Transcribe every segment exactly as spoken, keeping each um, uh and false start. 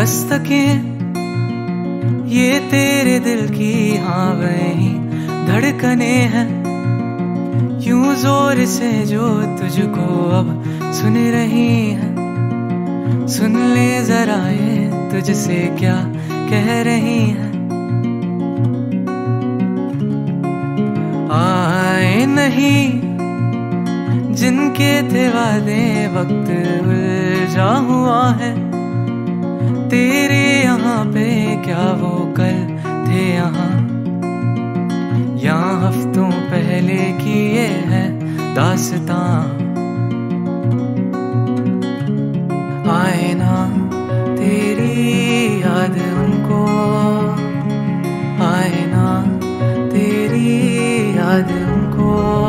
दस्तकें ये तेरे दिल की हाँ वही धड़कने हैं, यूं जोर से जो तुझको अब सुन रही है। सुन ले जरा ये तुझसे क्या कह रही है। आए नहीं जिनके थे वादे वक्त उलझा हुआ है, तेरे यहाँ पे क्या वो कल थे यहाँ। यहाँ हफ्तों पहले की ये है दास्तां। आए ना तेरी याद उनको, आए ना तेरी याद उनको।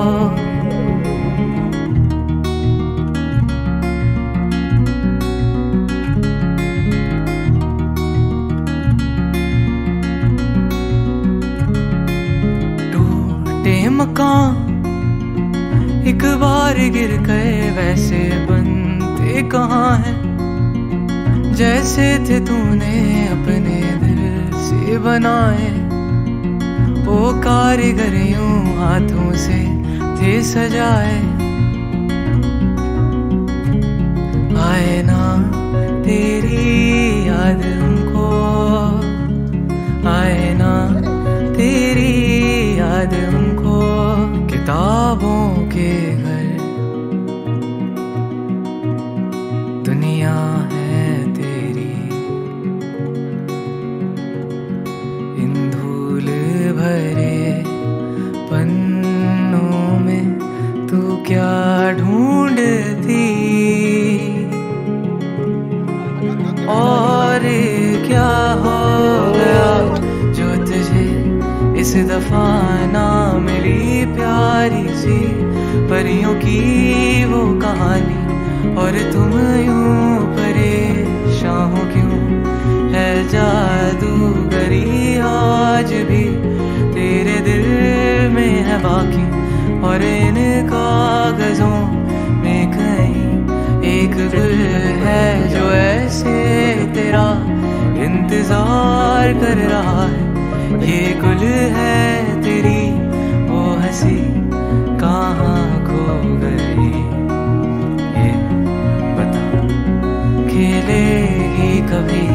मकान एक बार गिर गए वैसे बनते कहाँ हैं, जैसे थे तूने अपने दिल से बनाए। वो कारीगर यूं हाथों से थे सजाए। आए ना तेरी याद उनको, आए ना तेरी याद उनको। किताबों के घर दुनिया है तेरी, इन धूल भरे पन्नों में तू क्या ढूंढती, और क्या हो गया जो तुझे इस दफा ना मिली प्यारी सी परियों की वो कहानी। और तुम यूं परेशान हो क्यों है जादूगरी आज भी तेरे दिल में है बाकी। और इन कागजों में कहीं एक गुल है जो ऐसे तेरा इंतजार कर रहा है। ये गुल है तेरी वो हंसी कहाँ खो गई, ये बता खेलेगी कभी।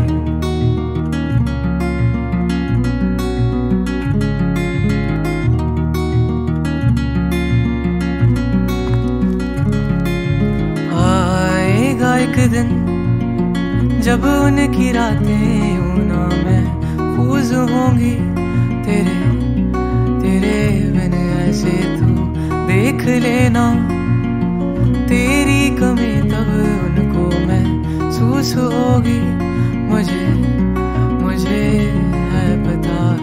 आएगा एक दिन जब उनकी रातें ऊना महफूज होंगी तेरे तेरे बिन ऐसे तू देख लेना। तेरी कमी तब उनको महसूस होगी, मुझे मुझे है पता है।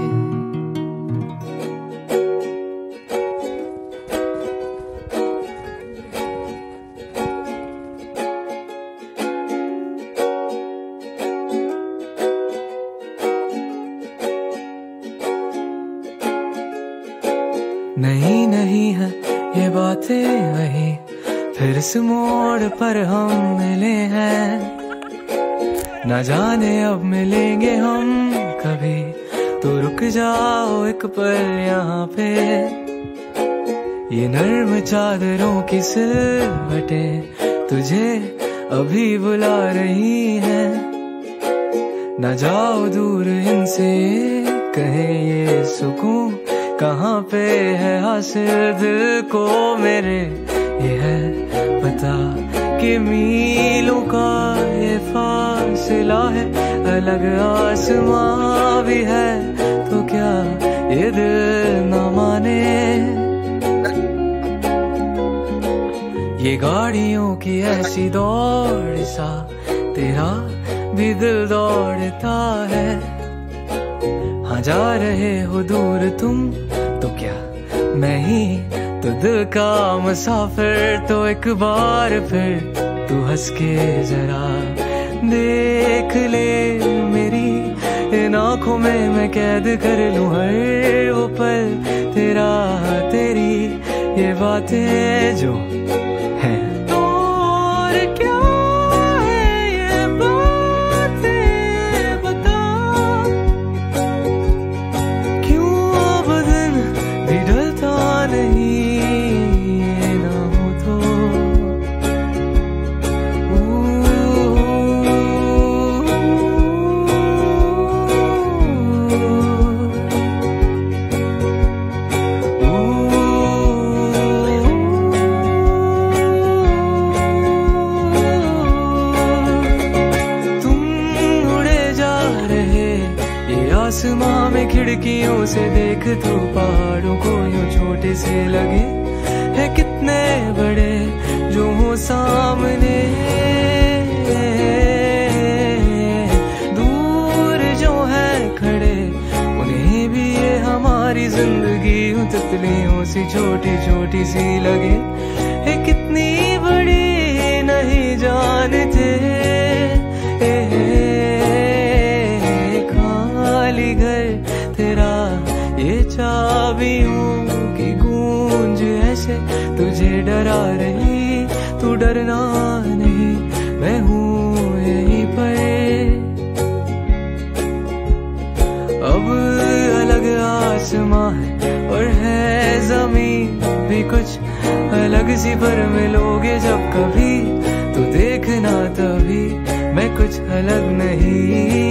नहीं नहीं है ये बातें वही, फिर इस मोड़ पर हम मिले हैं। न जाने अब मिलेंगे हम कभी, तो रुक जाओ एक पल यहाँ पे। ये नर्म चादरों की सिलवटें तुझे अभी बुला रही हैं। न जाओ दूर इनसे कहे ये सुकून कहाँ पे है हासिल दिल को मेरे। ये है पता कि मीलों का ये फासला है, अलग आसमां भी है तो क्या ये दिल न माने। ये गाड़ियों की ऐसी दौड़ सा तेरा भी दिल दौड़ता है। हाँ जा रहे हो दूर तुम तो क्या मैं ही तो दिल का मुसाफिर। तो एक बार फिर तू हंस के जरा देख ले मेरी इन आँखों में मैं कैद कर लूं हर वो पल तेरा तेरी ये बातें जो हैं। तो और क्या है ये बातें आसमां में खिड़कियों से देख तू पहाड़ों को यूं छोटे से लगे है कितने बड़े जो हो सामने, दूर जो है खड़े उन्हें भी ये हमारी जिंदगी यूं तितलियों सी छोटी छोटी सी लगे है कितनी बड़ी नहीं जानते। खाली घर तेरा ये चाबियों की गूंज ऐसे तुझे डरा रही, तू डरना नहीं मैं हूँ यहीं पर। अब अलग आसमां है और है जमीन भी कुछ अलग सी, पर मिलोगे जब कभी तो देखना तभी मैं कुछ अलग नहीं।